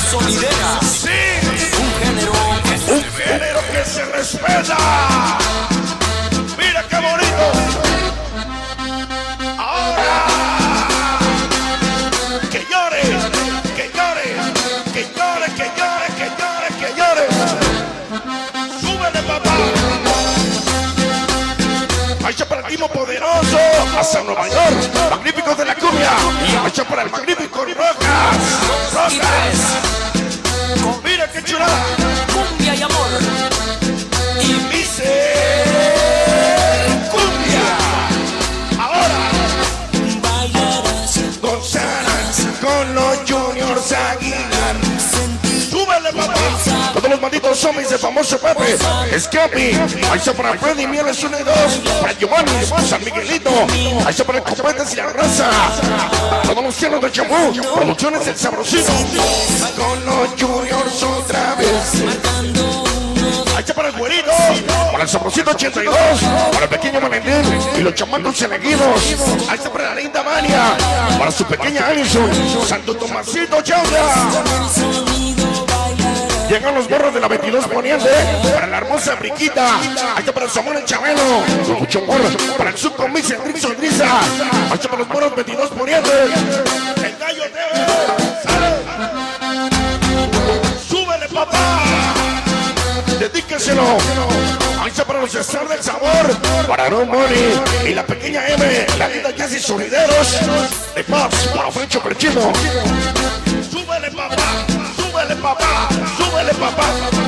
sonidera. Sí, un género que se respeta. Mira qué bonito. Ahora que llore, que llore, que llore, que llore, que llore, que llore. Súbele, papá. Hecha para el timo poderoso hasta Nueva York, magníficos de la cumbia. Hecha para el magnífico Rocas. Mira qué chulada. Cumbia y amor. Y dice cumbia. Ahora Bailarás, gozarás con los Juniors Aguilar. Súbele, papá. Todos los malditos zombies de famoso Pepe, Escapi, ahí está para Freddy Mieles 1 y 2, para Giovanni, San Miguelito, ahí está para Copetes y la Raza, todos los cielos de Chambú, Producciones El Sabrosito, con los Juniors otra vez. Ahí está para el Güerito, para el Sabrosito 82, para el pequeño Valentín y los chamacos elegidos. Ahí está para la linda Mania, para su pequeña Alison, Santo Tomasito Chauda. Llegan los gorros de la 22 Poniente para la hermosa Briquita. Ahí está para el Samuel el Chabelo, con mucho amor. Para el subcomiso Enrique Sondriza. Ahí está para los gorros 22 Poniente. El gallo TV. Súbele, papá. Dedíqueselo. Ahí está para los Star del Sabor. Para No Money y la pequeña M. La linda Jessie Sonideros. De Pops para Frencho Perchino. Súbele, papá. Súbele, papá. Súbele, papá.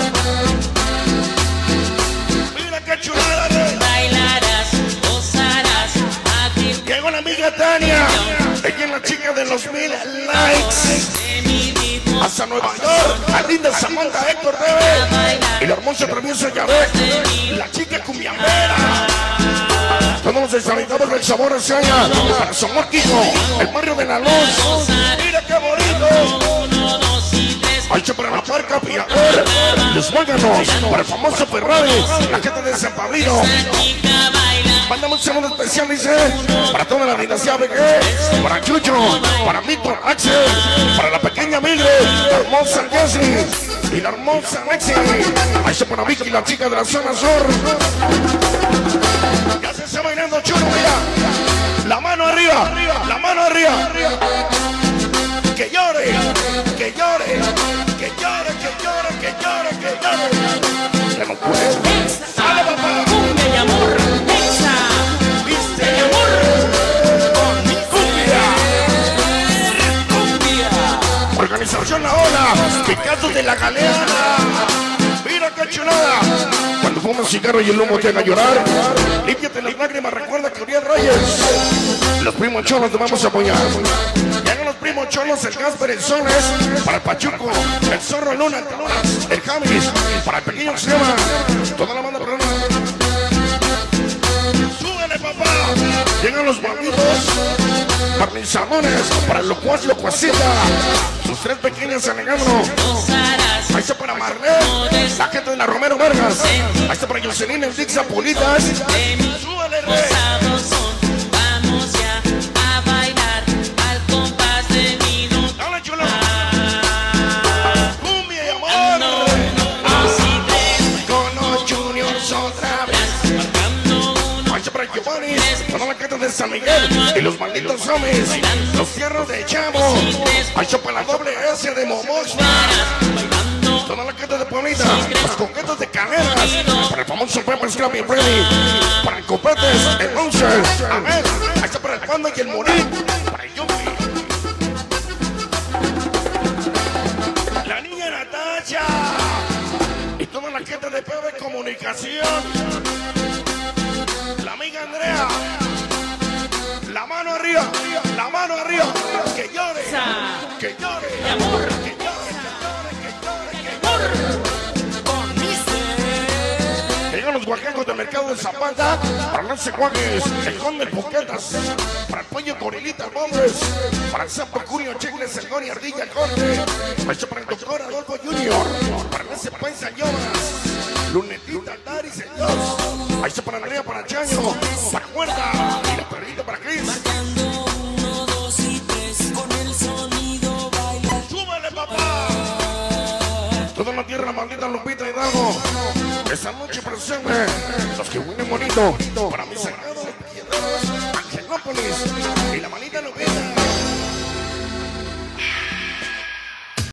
Mira qué chulada. bailarás, gozarás, Llegó la amiga Tania. Ella es la chica de los 1000 likes. Hasta Nueva York. La linda Samantha Héctor TV. Y la hermosa travieso Yabet. La chica cumbiambera. Todos los deshabitados del sabor Azaña. Para Somos Kiko. El barrio de la luz. Mira qué bonito. Ahí está para la marca Piador, los Muéganos, para el famoso Ferrari, la gente de San Pablino. Mandamos un saludo especial, dice, para toda la dinastía BG, para Chucho, para Víctor Axel, para la pequeña Mildred, la hermosa Jessie y la hermosa Lexi. Ahí está para Vicky, la chica de la zona sur. Ya se está bailando chulo, mira. La mano arriba, la mano arriba. Que llore, que llore, que llore, que llore, que llore, que llore. Que no puede. Sale, papá. Cumbia y amor. Exa. Viste Y amor. con mi cumbia. Cumbia. Organización La Ola, Picasso de la Galeana. Mira qué chulada. Cuando fumas cigarro y el humo te haga llorar, límpiate las lágrimas, recuerda que Uriel Reyes. Los primos cholos te vamos a apoyar. Llegan los primos cholos, el Gasper, el Sones, para el Pachuco, el Zorro, el Luna, el Javis, para el pequeño Seba, toda la banda programa. Súbele, papá. Llegan los guapitos, para mis Samones, para el Locuaz, Locuacita, sus 3 pequeñas Alejandro. Ahí está para Marlene, la gente de la Romero Vargas. Ahí está para Jocelyn, el Dix Apolitas. Súbele, rey. Vamos ya a bailar al compás de mi nota. Dale, chulo. Cumbia y amor. Con los Juniors otra vez. Ahí está para Giovanni, toda la gente de San Miguel y los malditos zombies, los fierros de Chavo. Ahí está para la doble S de Momos. Toda la gente de Pueblita, los coquetos de Caneras, para el famoso Pepper Scrappy Freddy, para el Copetes, el Monster, Amel, ahí está para el Panda y el Morín, para el Yupi. La niña Natacha y toda la gente de PB Comunicación, la amiga Andrea, la mano arriba, la mano arriba, que llore, que llore, Mi amor. que llore. Llegan los guajecos del mercado de Zapata, para Lance Guajes, el Conde Poquetas, para el Pollo Gorilita Bombres, para el Sapo Curio Checles, el Goni Ardilla, el Corte, para el Doctor Adolfo Junior, para Lance Paisa Yomas, Lunetita Daris, el Dios, ahí está para Andrea, para Chaño, para Cuerda, y la perrita para Chris. Marcando 1, 2 y 3 con el sonido baila. ¡Súbele, papá! Toda la tierra maldita Lupita Hidalgo. Esta noche presente. Los que vienen bonito. Para mí se